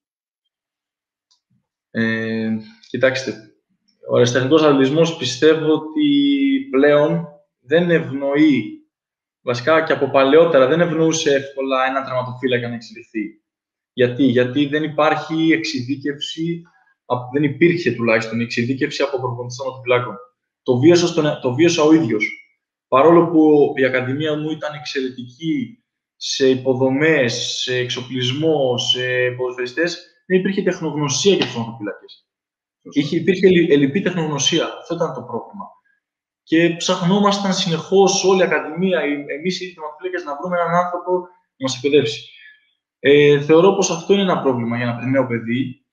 Ε, κοιτάξτε, ο αεραστεχνικός αθλητισμός πιστεύω ότι πλέον δεν ευνοεί, βασικά και από παλαιότερα δεν ευνοούσε εύκολα έναν τερματοφύλακα να εξελιχθεί. Γιατί, Γιατί δεν υπάρχει εξειδίκευση, δεν υπήρχε τουλάχιστον εξειδίκευση από προπονητές τερματοφυλάκων. Το βίωσα, στον, το βίωσα ο ίδιος. Παρόλο που η ακαδημία μου ήταν εξαιρετική σε υποδομές, σε εξοπλισμό, σε ποδοσφαιριστές, δεν υπήρχε τεχνογνωσία για τους τερματοφύλακες. Υπήρχε ελλειπή τεχνογνωσία. Αυτό ήταν το πρόβλημα. Και ψαχνόμασταν συνεχώς όλη η ακαδημία, εμείς οι τερματοφύλακες, να βρούμε έναν άνθρωπο να μας εκπαιδεύσει. Ε, θεωρώ πως αυτό είναι ένα πρόβλημα για ένα νέο παιδί.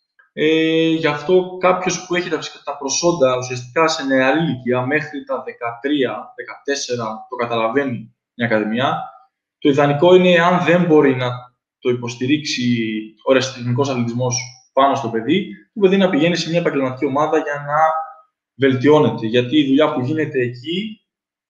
Ε, γι' αυτό κάποιος που έχει τα, τα προσόντα ουσιαστικά σε νεαρή ηλικία, μέχρι τα δεκατρία δεκατέσσερα, το καταλαβαίνει μια ακαδημία. Το ιδανικό είναι, αν δεν μπορεί να το υποστηρίξει ο αεραστεχνικός αθλητισμός πάνω στο παιδί, το παιδί να πηγαίνει σε μια επαγγελματική ομάδα για να βελτιώνεται. Γιατί η δουλειά που γίνεται εκεί,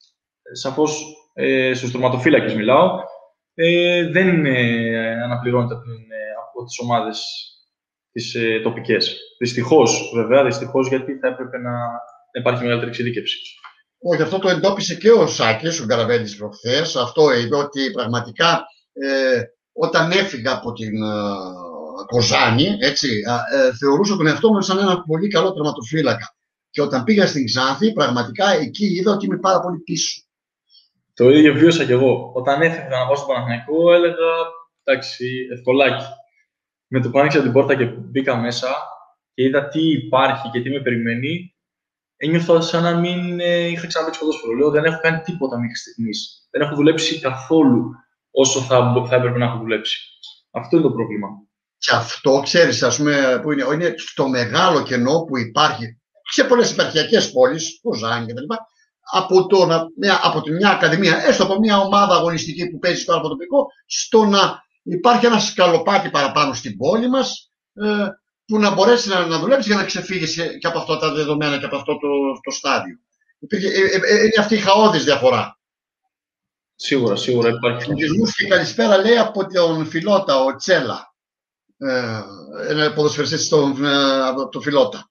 σαφώς ε, στους τερματοφύλακες μιλάω, ε, δεν ε, αναπληρώνεται από, ε, από τις ομάδες τις ε, τοπικές. Δυστυχώς, βέβαια, δυστυχώς, γιατί θα έπρεπε να, να υπάρχει μεγαλύτερη εξειδίκευση. Όχι, αυτό το εντόπισε και ο Σάκης, ο Γκαραβέλης προχθές. Αυτό είπε ότι πραγματικά ε, όταν έφυγα από την ε, Κοζάνη, έτσι, ε, θεωρούσα τον εαυτό μου σαν ένα πολύ καλό τερματοφύλακα. Και όταν πήγα στην Ξάνθη, πραγματικά εκεί είδα ότι είμαι πάρα πολύ πίσω. Το ίδιο βίωσα κι εγώ. Όταν έφυγα να πάω στο Παναθηναϊκό, έλεγα εντάξει, ευκολάκι. Με το που άνοιξα την πόρτα και μπήκα μέσα και είδα τι υπάρχει και τι με περιμένει, ένιωθα σαν να μην ε, είχα ξαναπαίξει ποδόσφαιρο. Λέω, δεν έχω κάνει τίποτα μέχρι στιγμής. Δεν έχω δουλέψει καθόλου όσο θα, θα έπρεπε να έχω δουλέψει. Αυτό είναι το πρόβλημα. Και αυτό, ξέρεις, ας πούμε, που είναι, είναι το μεγάλο κενό που υπάρχει σε πολλές επαρχιακές πόλεις, Κοζάνη κτλ. Από, το, μια, από τη μια ακαδημία, έστω από μια ομάδα αγωνιστική που παίζει στο άλλο τοπικό, στο να υπάρχει ένα σκαλοπάτι παραπάνω στην πόλη μας, ε, που να μπορέσει να, να δουλέψει για να ξεφύγει και από αυτά τα δεδομένα και από αυτό το, το στάδιο. Υπήρχε, ε, ε, είναι αυτή η χαόδης διαφορά. Σίγουρα, σίγουρα υπάρχει. Χαιρετισμούς και καλησπέρα, λέει, από τον Φιλότα, ο Τσέλα. Ε, ένα ποδοσφαιριστής στον ε, το Φιλότα.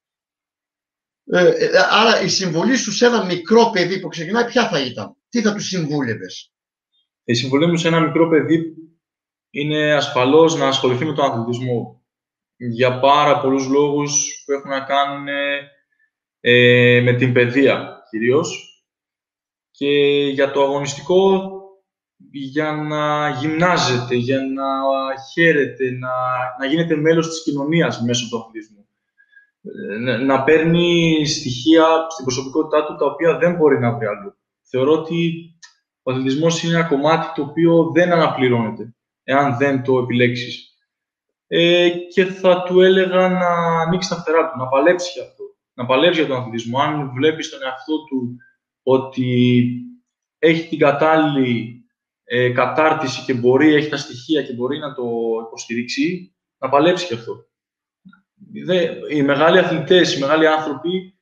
Ε, ε, άρα η συμβολή σου σε ένα μικρό παιδί που ξεκινάει ποια θα ήταν? Τι θα του συμβούλευες? Η συμβολή μου σε ένα μικρό παιδί είναι ασφαλώς να ασχοληθεί με τον αθλητισμό. Για πάρα πολλούς λόγους που έχουν να κάνουν ε, με την παιδεία κυρίως. Και για το αγωνιστικό, για να γυμνάζεται, για να χαίρεται, να, να γίνεται μέλος της κοινωνίας μέσω του αθλητισμού. Να, να παίρνει στοιχεία στην προσωπικότητά του τα οποία δεν μπορεί να βρει αλλού. Θεωρώ ότι ο αθλητισμός είναι ένα κομμάτι το οποίο δεν αναπληρώνεται, εάν δεν το επιλέξεις. Ε, και θα του έλεγα να ανοίξει τα φτερά του, να παλέψει για αυτό. Να παλέψει για τον αθλητισμό. Αν βλέπει στον εαυτό του ότι έχει την κατάλληλη ε, κατάρτιση και μπορεί, έχει τα στοιχεία και μπορεί να το υποστηρίξει, να παλέψει γι' αυτό. Δε, οι μεγάλοι αθλητές, οι μεγάλοι άνθρωποι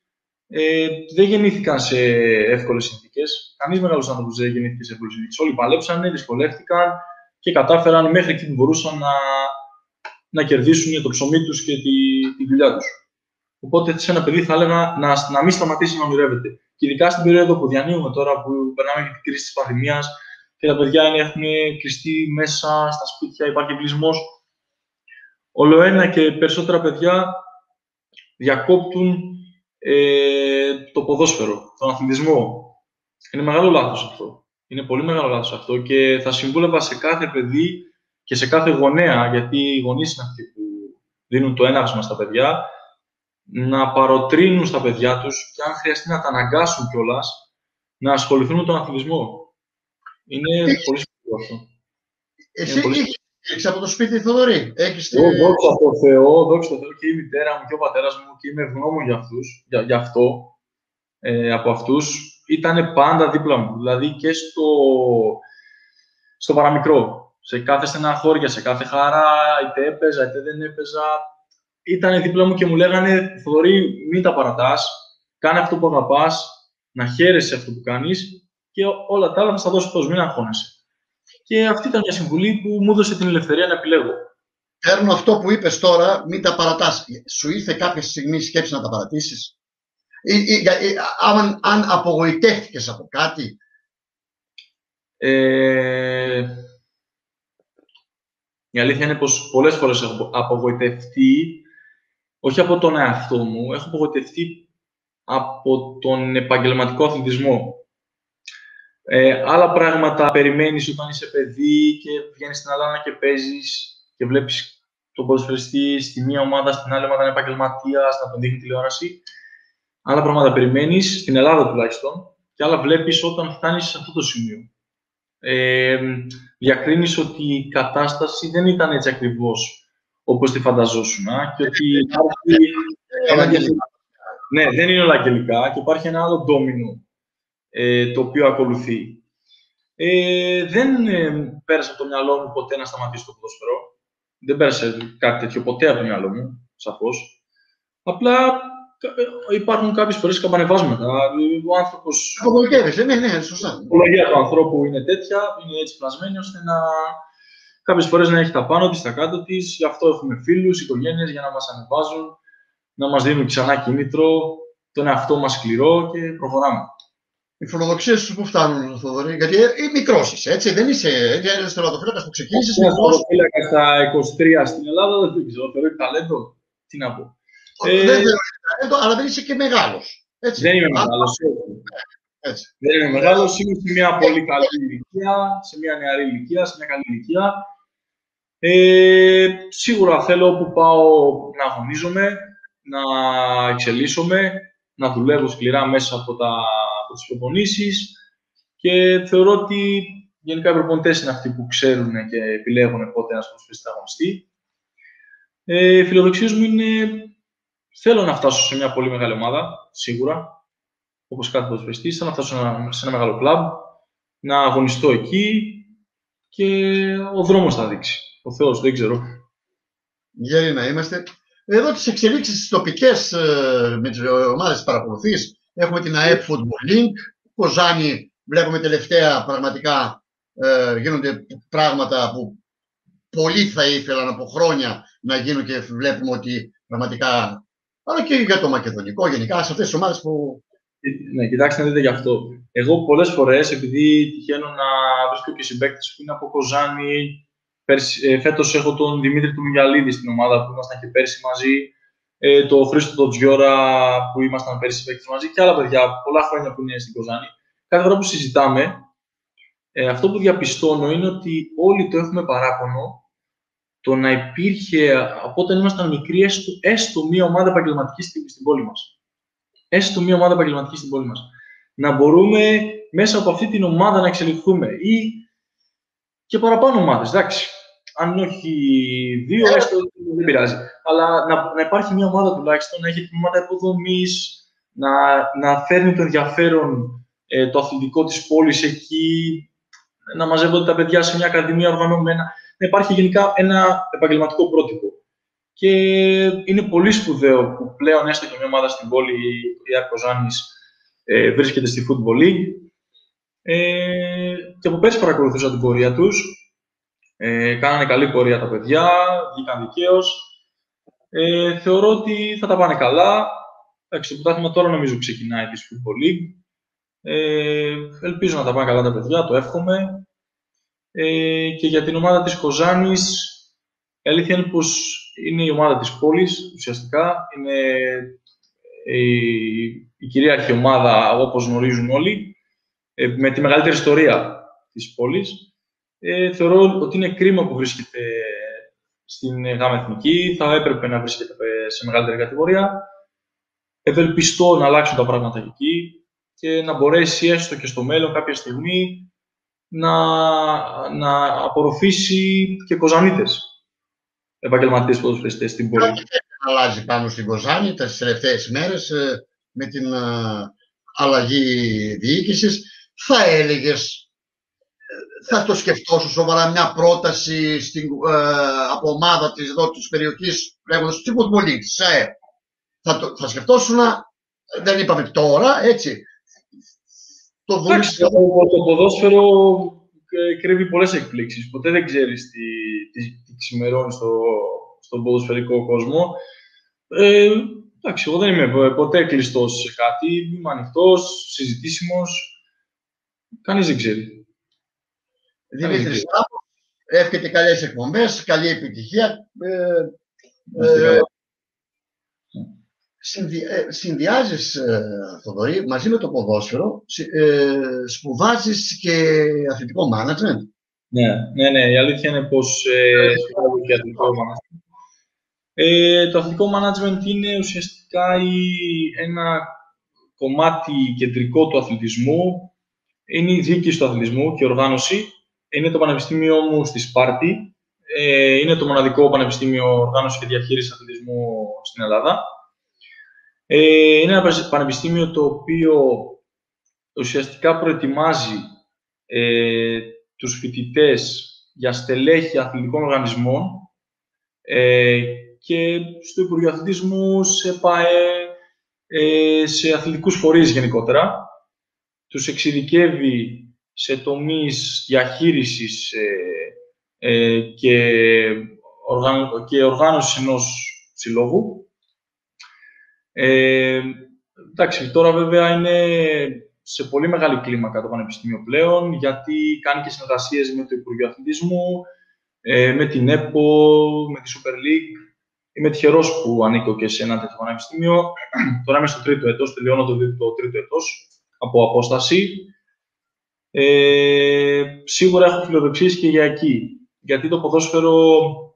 Ε, δεν γεννήθηκαν σε εύκολες συνθήκες. Κανείς μεγάλος άνθρωπος δεν γεννήθηκε σε εύκολες συνθήκες. Όλοι παλέψανε, δυσκολεύτηκαν και κατάφεραν μέχρι εκεί που μπορούσαν να, να κερδίσουν το ψωμί τους και τη, τη δουλειά τους. Οπότε σε ένα παιδί θα έλεγα να, να μην σταματήσει να ονειρεύεται. Και ειδικά στην περίοδο που διανύουμε τώρα, που περνάμε για την κρίση της πανδημίας και τα παιδιά έχουν κλειστεί μέσα στα σπίτια, υπάρχει εγκλεισμός. Όλο ένα και περισσότερα παιδιά διακόπτουν ε, το ποδόσφαιρο, τον αθλητισμό. Είναι μεγάλο λάθος αυτό. Είναι πολύ μεγάλο λάθος αυτό και θα συμβούλευα σε κάθε παιδί και σε κάθε γονέα, γιατί οι γονείς είναι αυτοί που δίνουν το έναυσμα στα παιδιά, να παροτρύνουν στα παιδιά τους και αν χρειαστεί να τα αναγκάσουν κιόλας να ασχοληθούν με τον αθλητισμό. Είναι Έχεις... πολύ σημαντικό αυτό. Εσύ πολύ... έχεις από το σπίτι, Θοδωρή. Έχεις... Εγώ δόξα τω Θεώ, δόξα τω Θεώ και η μητέρα μου και ο πατέρας μου και είμαι ευγνώμων για, αυτούς, για, για αυτό, ε, από αυτούς. Ήταν πάντα δίπλα μου, δηλαδή και στο, στο παραμικρό. Σε κάθε στεναχώρια, σε κάθε χαρά, είτε έπαιζα, είτε δεν έπαιζα. Ήταν δίπλα μου και μου λέγανε, Θοδωρή, μην τα παρατάς, κάνε αυτό που αγαπάς, να χαίρεσαι αυτό που κάνεις και όλα τα άλλα θα στα δώσω τόσο, μην αγχώνεσαι. Και αυτή ήταν μια συμβουλή που μου έδωσε την ελευθερία να επιλέγω. Παίρνω αυτό που είπες τώρα, μην τα παρατάς. Σου ήρθε κάποια στιγμή σκέψη να τα παρατήσεις? Ή, ή, ή, αν, αν απογοητεύτηκες από κάτι? Ε, η αλήθεια είναι πως πολλές φορές έχω απογοητευτεί, όχι από τον εαυτό μου, έχω απογοητευτεί από τον επαγγελματικό αθλητισμό. Ε, άλλα πράγματα περιμένεις όταν είσαι παιδί και βγαίνεις στην Ελλάδα και παίζεις και βλέπεις τον ποδοσφαιριστή στη μία ομάδα, στην άλλη ομάδα είναι επαγγελματίας, να τον δείχνει τηλεόραση. Άλλα πράγματα περιμένεις, στην Ελλάδα τουλάχιστον, και άλλα βλέπεις όταν φτάνεις σε αυτό το σημείο. Ε, διακρίνεις ότι η κατάσταση δεν ήταν έτσι ακριβώς όπως τη φανταζόσουν και ότι υπάρχει... Ναι, δεν είναι όλα αγγελικά και υπάρχει ένα άλλο ντόμινο ε, το οποίο ακολουθεί. Ε, δεν ε, πέρασε από το μυαλό μου ποτέ να σταματήσω το ποδόσφαιρο. Δεν πέρασε κάτι τέτοιο ποτέ από το μυαλό μου, σαφώς. Απλά υπάρχουν κάποιες φορές καμπανεβάσματα. Ο άνθρωπος... Απογοητεύεσαι, ναι, ναι, σωστά. Η ψυχολογία του ανθρώπου είναι τέτοια, είναι έτσι πλασμένη, ώστε να... κάποιες φορές να έχει τα πάνω της, τα κάτω της. Γι' αυτό έχουμε φίλους, οικογένειες, για να μας ανεβάζουν, να μας δίνουν ξανά κίνητρο, τον εαυτό μας σκληρό και προχωράμε. Οι φιλοδοξίες σου πού φτάνουν, Θοδωρή? Γιατί ή μικρός είσαι, έτσι, δεν είσαι τερματοφύλακας που ξεκίνησες. Είμαι τερματοφύλακας στα είκοσι τρία στην Ελλάδα, δεν ξέρω, θεωρεί ταλέντο, τι να πω. Δεν ε... θεωρεί ταλέντο, αλλά δεν είσαι και μεγάλος. Έτσι. Δεν είμαι μεγάλος. Έτσι. Δεν είμαι μεγάλος, είμαι σε μια πολύ καλή ηλικία, σε μια νεαρή ηλικία, σε μια καλή ηλικία. Ε, σίγουρα θέλω όπου πάω να αγωνίζομαι, να εξελίσσομαι, να δουλεύω σκληρά μέσα από, τα, από τις προπονήσεις και θεωρώ ότι γενικά οι προπονητές είναι αυτοί που ξέρουν και επιλέγουν πότε ένας ποδοσφαιριστής θα αγωνιστεί. Ε, οι φιλοδοξίες μου είναι, θέλω να φτάσω σε μια πολύ μεγάλη ομάδα, σίγουρα, όπως κάθε ποδοσφαιριστής, θέλω να φτάσω σε ένα, σε ένα μεγάλο κλαμπ, να αγωνιστώ εκεί και ο δρόμος θα δείξει. Ο Θεός, δεν ξέρω. Γέροι να είμαστε. Εδώ τις εξελίξεις τις τοπικές με τις ομάδες της παρακολουθείς. Έχουμε την ΑΕΠ Football Link. Κοζάνη, βλέπουμε τελευταία πραγματικά ε, γίνονται πράγματα που πολλοί θα ήθελαν από χρόνια να γίνουν και βλέπουμε ότι πραγματικά, αλλά και για το μακεδονικό γενικά, σε αυτές τις ομάδες που... Ναι, κοιτάξτε να δείτε γι' αυτό. Εγώ πολλές φορές, επειδή τυχαίνω να βρίσκω και συμπαίκτες που είναι από Κοζάνη, πέρσι, φέτος έχω τον Δημήτρη του Μιγιαλίδη στην ομάδα που ήμασταν και πέρσι μαζί, ε, το Χρήστο τον Τζιώρα που ήμασταν πέρσι συμπαίκτες μαζί και άλλα παιδιά, πολλά χρόνια που είναι στην Κοζάνη. Κάθε φορά που συζητάμε, ε, αυτό που διαπιστώνω είναι ότι όλοι το έχουμε παράπονο το να υπήρχε από όταν ήμασταν μικροί έστω, έστω μία ομάδα επαγγελματική στην, στην πόλη μας. Έστω μία ομάδα επαγγελματική στην πόλη μας. Να μπορούμε μέσα από αυτή την ομάδα να εξελιχθούμε ή και παραπάνω ομάδες, εντάξει. Αν όχι δύο, έστω δεν πειράζει. Αλλά να, να υπάρχει μια ομάδα τουλάχιστον, να έχει τμήματα υποδομής, να, να φέρνει το ενδιαφέρον ε, το αθλητικό της πόλης εκεί, να μαζεύονται τα παιδιά σε μια ακαδημία οργανωμένα, να υπάρχει γενικά ένα επαγγελματικό πρότυπο. και είναι πολύ σπουδαίο που πλέον έστω και μια ομάδα στην πόλη, η Άρη Κοζάνης, ε, βρίσκεται στη Football League. Ε, και από πέρσι παρακολουθούσα την πορεία τους. Ε, κάνανε καλή πορεία τα παιδιά, βγήκαν δικαίως. Ε, θεωρώ ότι θα τα πάνε καλά. Εντάξει, το πρωτάθλημα τώρα νομίζω ξεκινάει της Football League. Ε, ελπίζω να τα πάνε καλά τα παιδιά, το εύχομαι. Ε, και για την ομάδα της Κοζάνης, η αλήθεια είναι πως είναι η ομάδα της πόλης, ουσιαστικά. Είναι η, η κυρίαρχη ομάδα, όπως γνωρίζουν όλοι, ε, με τη μεγαλύτερη ιστορία της πόλης. Ε, θεωρώ ότι είναι κρίμα που βρίσκεται στην ΓΑΜΑ Εθνική, θα έπρεπε να βρίσκεται σε μεγαλύτερη κατηγορία. Ευελπιστώ να αλλάξουν τα πράγματα εκεί και να μπορέσει έστω και στο μέλλον κάποια στιγμή να, να απορροφήσει και Κοζανίτες επαγγελματίες ποδοσφαιριστές στην πόλη. Κάτι να αλλάζει πάνω στην Κοζάνη τις τελευταίες μέρες με την αλλαγή διοίκησης. Θα έλεγες, θα το σκεφτόσουν σοβαρά μια πρόταση στην, ε, από ομάδα της, εδώ, της περιοχής λέγοντας στην Football League, της ΑΕΠ. Θα, το, θα σκεφτόσουν, δεν είπαμε τώρα, έτσι. Το, το, το ποδόσφαιρο κρύβει πολλές εκπλήξεις. Ποτέ δεν ξέρεις τι, τι, τι ξημερώνει στο, στον ποδοσφαιρικό κόσμο. Ε, εντάξει, εγώ δεν είμαι ποτέ κλειστός σε κάτι. Είμαι ανοιχτός, συζητήσιμος. Κανείς δεν ξέρει. Δημήτρης, εύχεται καλές εκπομπές, καλή επιτυχία. Ε, ε, συνδυ, ε, συνδυάζεις, ε, Θοδωρή, μαζί με το ποδόσφαιρο, ε, σπουδάζεις και αθλητικό management. Ναι, ναι, ναι, η αλήθεια είναι πως ε, σπουδάζω και αθλητικό management. Ε, το αθλητικό management είναι ουσιαστικά η, ένα κομμάτι κεντρικό του αθλητισμού. Είναι η διοίκηση του αθλητισμού και η οργάνωση. Είναι το Πανεπιστήμιο μου στη Σπάρτη. Ε, είναι το μοναδικό Πανεπιστήμιο Οργάνωση και Διαχείριση Αθλητισμού στην Ελλάδα. Ε, είναι ένα πανεπιστήμιο το οποίο ουσιαστικά προετοιμάζει ε, τους φοιτητές για στελέχη αθλητικών οργανισμών ε, και στο Υπουργείο Αθλητισμού, σε ΠΑΕ, ε, σε αθλητικούς φορείς γενικότερα. Τους εξειδικεύει σε τομείς διαχείρισης ε, ε, και, οργαν, και οργάνωσης ενός συλλόγου. Ε, εντάξει, τώρα βέβαια είναι σε πολύ μεγάλη κλίμακα το Πανεπιστήμιο πλέον, γιατί κάνει και συνεργασίες με το Υπουργείο Αθλητισμού, ε, με την ΕΠΟ, με τη Super League. Είμαι τυχερός που ανήκω και σε ένα τέτοιο πανεπιστήμιο. Τώρα είμαι στο τρίτο έτος, τελειώνω το, το τρίτο έτος από απόσταση. Ε, σίγουρα έχω φιλοδοξίες και για εκεί, γιατί το ποδόσφαιρο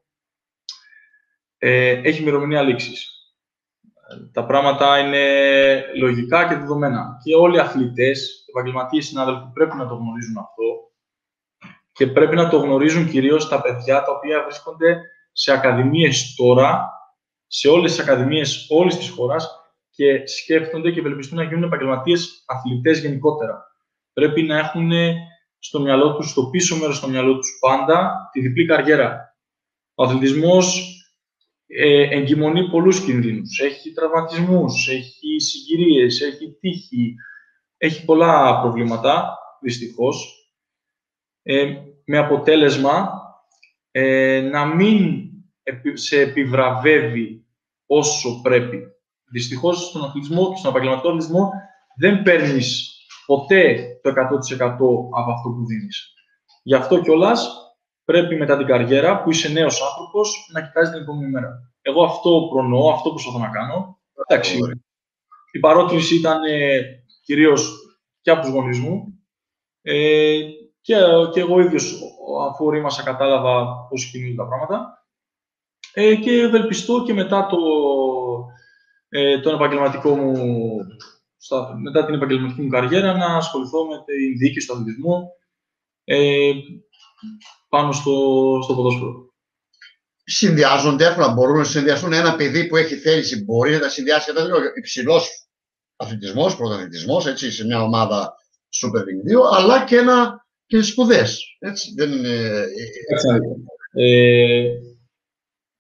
ε, έχει ημερομηνία λήξης. Τα πράγματα είναι λογικά και δεδομένα. Και όλοι οι αθλητές, επαγγελματίες συνάδελφοι, πρέπει να το γνωρίζουν αυτό και πρέπει να το γνωρίζουν κυρίως τα παιδιά τα οποία βρίσκονται σε ακαδημίες τώρα, σε όλες τις ακαδημίες όλης της χώρας και σκέφτονται και ευελπιστούν να γίνουν επαγγελματίες αθλητές γενικότερα. Πρέπει να έχουν στο μυαλό τους, στο πίσω μέρος στο μυαλό τους πάντα, τη διπλή καριέρα. Ο αθλητισμός ε, εγκυμονεί πολλούς κινδύνους. Έχει τραυματισμούς, έχει συγκυρίες, έχει τύχη, έχει πολλά προβλήματα, δυστυχώς. Ε, με αποτέλεσμα ε, να μην σε επιβραβεύει όσο πρέπει. Δυστυχώς στον αθλητισμό και στον επαγγελματικό αθλητισμό δεν παίρνεις ποτέ το εκατό τοις εκατό από αυτό που δίνεις. Γι' αυτό κιόλας πρέπει μετά την καριέρα, που είσαι νέος άνθρωπος, να κοιτάζεις την επόμενη μέρα. Εγώ αυτό προνοώ, αυτό προσπαθώ να κάνω. Εντάξει, η παρότρινση ήταν ε, κυρίως και από τους γονείς μου ε, και, και εγώ ίδιος, αφού ορίμασα, κατάλαβα πώς κινούνται τα πράγματα. Ε, και ευελπιστώ και μετά το, ε, τον επαγγελματικό μου Στα, μετά την επαγγελματική μου καριέρα, να ασχοληθώ με τη διοίκηση του αθλητισμού ε, πάνω στο, στο ποδόσφαιρο. Συνδυάζονται εύκολα, μπορούν να συνδυαστούν. Ένα παιδί που έχει θέληση μπορεί να τα συνδυάσει κατά δύο. Υψηλός αθλητισμός, πρωταθλητισμός, έτσι, σε μια ομάδα Super League δύο, αλλά και, ένα, και σπουδές. Έτσι, δεν είναι... Ε,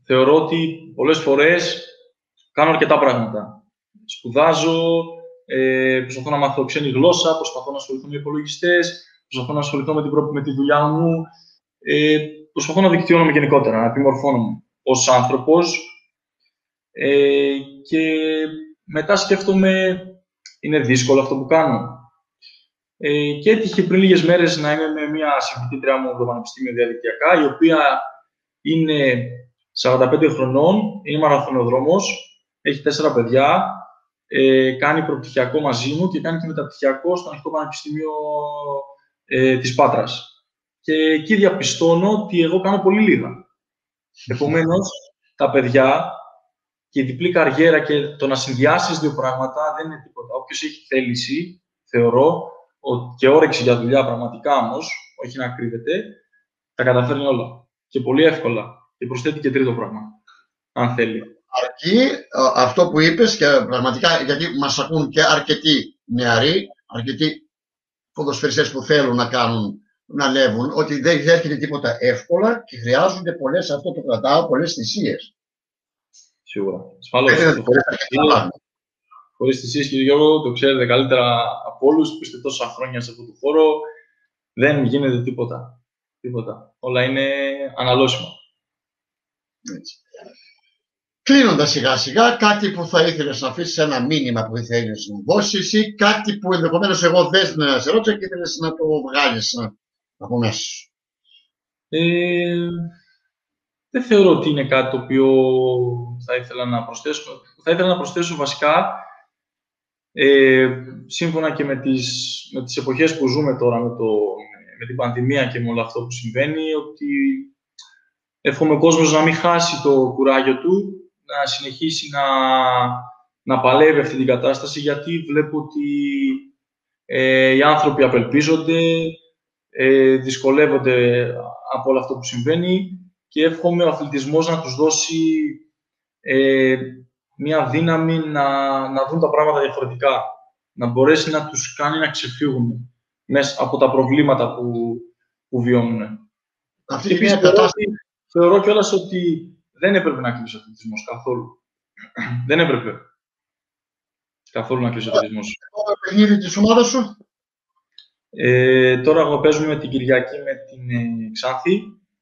θεωρώ ότι πολλές φορές κάνω αρκετά πράγματα. Σπουδάζω, ε, προσπαθώ να μάθω ξένη γλώσσα, προσπαθώ να ασχοληθώ με υπολογιστές, προσπαθώ να ασχοληθώ με, την, με τη δουλειά μου, ε, προσπαθώ να δικτυώνομαι γενικότερα, να επιμορφώνομαι ως άνθρωπος. Ε, και μετά σκέφτομαι, είναι δύσκολο αυτό που κάνω. Ε, και έτυχε πριν λίγες μέρες να είμαι με μια συμφοιτήτρια μου στο Πανεπιστήμιο διαδικτυακά, η οποία είναι σαράντα πέντε χρονών, είναι μαραθωνοδρόμος, έχει τέσσερα παιδιά, ε, κάνει προπτυχιακό μαζί μου και κάνει και μεταπτυχιακό στο Ανοιχτό Πανεπιστήμιο ε, της Πάτρας. Και εκεί διαπιστώνω ότι εγώ κάνω πολύ λίγα. Επομένως, τα παιδιά και η διπλή καριέρα και το να συνδυάσεις δύο πράγματα δεν είναι τίποτα. Όποιος έχει θέληση, θεωρώ, και όρεξη για δουλειά πραγματικά όμως, όχι να κρύβεται, τα καταφέρνει όλα. Και πολύ εύκολα. Και προσθέτει και τρίτο πράγμα, αν θέλει. Αρκεί αυτό που είπες και πραγματικά, γιατί μας ακούν και αρκετοί νεαροί, αρκετοί ποδοσφαιριστές που θέλουν να κάνουν, να ανέβουν, ότι δεν έρχεται τίποτα εύκολα και χρειάζονται πολλές, αυτό το κρατάω, πολλές θυσίες. Σίγουρα. Ασφαλώς. Χωρίς θυσίες, κύριε Γιώργο, το ξέρετε καλύτερα από όλους που είστε τόσα χρόνια σε αυτό το χώρο, δεν γίνεται τίποτα. Τίποτα. Όλα είναι αναλώσιμα. Έτσι. Κλείνοντας σιγά σιγά, κάτι που θα ήθελες να αφήσεις, ένα μήνυμα που ήθελες να δώσεις ή κάτι που ενδεχομένως εγώ δεν σε ρώτησα και ήθελες να το βγάλεις από μέσα σου. Ε, δεν θεωρώ ότι είναι κάτι το οποίο θα ήθελα να προσθέσω. Θα ήθελα να προσθέσω βασικά, ε, σύμφωνα και με τις, με τις εποχές που ζούμε τώρα, με, το, με την πανδημία και με όλο αυτό που συμβαίνει, ότι εύχομαι ο κόσμος να μην χάσει το κουράγιο του, να συνεχίσει να, να παλεύει αυτή την κατάσταση, γιατί βλέπω ότι ε, οι άνθρωποι απελπίζονται, ε, δυσκολεύονται από όλο αυτό που συμβαίνει και εύχομαι ο αθλητισμός να τους δώσει ε, μια δύναμη να, να δουν τα πράγματα διαφορετικά, να μπορέσει να τους κάνει να ξεφύγουν μέσα από τα προβλήματα που, που βιώνουν. Αυτή και επίσης θεωρώ, θεωρώ κιόλας ότι δεν έπρεπε να κλείσει ο αθλητισμός καθόλου. Δεν έπρεπε καθόλου να κλείσει ο αθλητισμός. Το παιχνίδι της ομάδας σου. Ε, τώρα εγώ παίζουμε με την Κυριακή με την ε, Ξάνθη.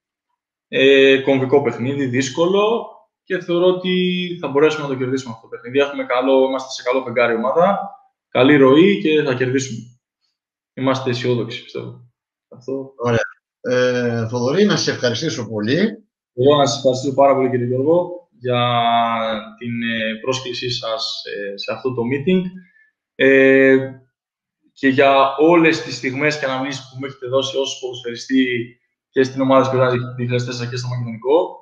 Ε, κομβικό παιχνίδι, δύσκολο και θεωρώ ότι θα μπορέσουμε να το κερδίσουμε αυτό το παιχνίδι. Έχουμε καλό, είμαστε σε καλό φεγγάρι ομάδα, καλή ροή και θα κερδίσουμε. Είμαστε αισιόδοξοι, πιστεύω. Αυτό. Ωραία. Ε, Θοδωρή, να σε ευχαριστήσω πολύ. Εγώ να σας ευχαριστήσω πάρα πολύ, κύριε Γιώργο, για την πρόσκλησή σας σε αυτό το meeting ε, και για όλες τις στιγμές και αναμνήσεις που μου έχετε δώσει ως ποδοσφαιριστή και στην ομάδα της δύο χιλιάδες τέσσερα και στο Μακεδονικό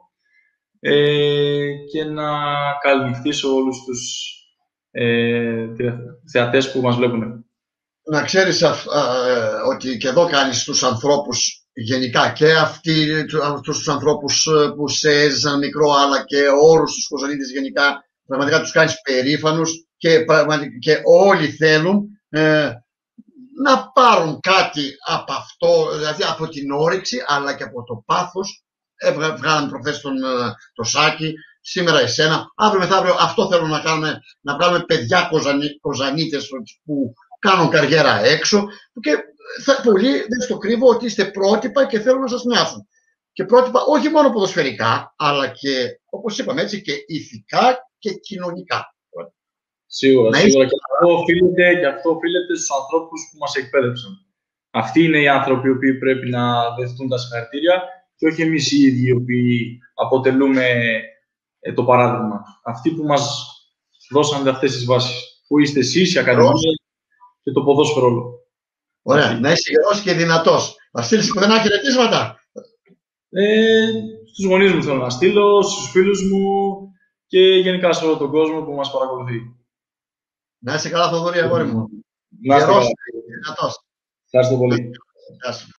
ε, και να καληνυχτήσω όλους τους ε, θεατές που μας βλέπουν. Να ξέρεις α, α, ότι και εδώ κάνεις τους ανθρώπους γενικά και αυτοί, αυτούς τους ανθρώπους που σε έζησαν μικρό, αλλά και όλους τους Κοζανίτες γενικά, πραγματικά τους κάνεις περήφανους και, και όλοι θέλουν ε, να πάρουν κάτι από αυτό, δηλαδή από την όρεξη, αλλά και από το πάθος. Βγάλαμε προχθές τον το Σάκη, σήμερα εσένα, αύριο μεθαύριο αυτό θέλουν να κάνουμε, να βγάλουμε παιδιά Κοζανί, Κοζανίτες που κάνουν καριέρα έξω και θα, πολλοί δεν στο κρύβω ότι είστε πρότυπα και θέλουν να σας μοιάσουν. Και πρότυπα όχι μόνο ποδοσφαιρικά, αλλά και, όπως είπαμε έτσι, και ηθικά και κοινωνικά. Σίγουρα, να σίγουρα. Είστε... Και, αυτό οφείλεται, και αυτό οφείλεται στους ανθρώπους που μας εκπαίδευσαν. Αυτοί είναι οι άνθρωποι οι οποίοι πρέπει να δεχτούν τα συγχαρητήρια και όχι εμείς οι ίδιοι οι οποίοι αποτελούμε ε, το παράδειγμα. Αυτοί που μας δώσαν αυτές τις βάσεις. Που είστε εσείς, η Ακαδημία και το ποδόσφαιρο όλο. Ωραία, αυτή. Να είσαι γερός και δυνατός. Θα στείλεις πουθενά χαιρετίσματα. Ε, στους γονείς μου θέλω να στείλω, στους φίλους μου και γενικά σε όλο τον κόσμο που μας παρακολουθεί. Να είσαι καλά, Θοδωρή, αγόρι μου. Να είστε καλά. Δυνατός. Ευχαριστώ πολύ. Γεια σου.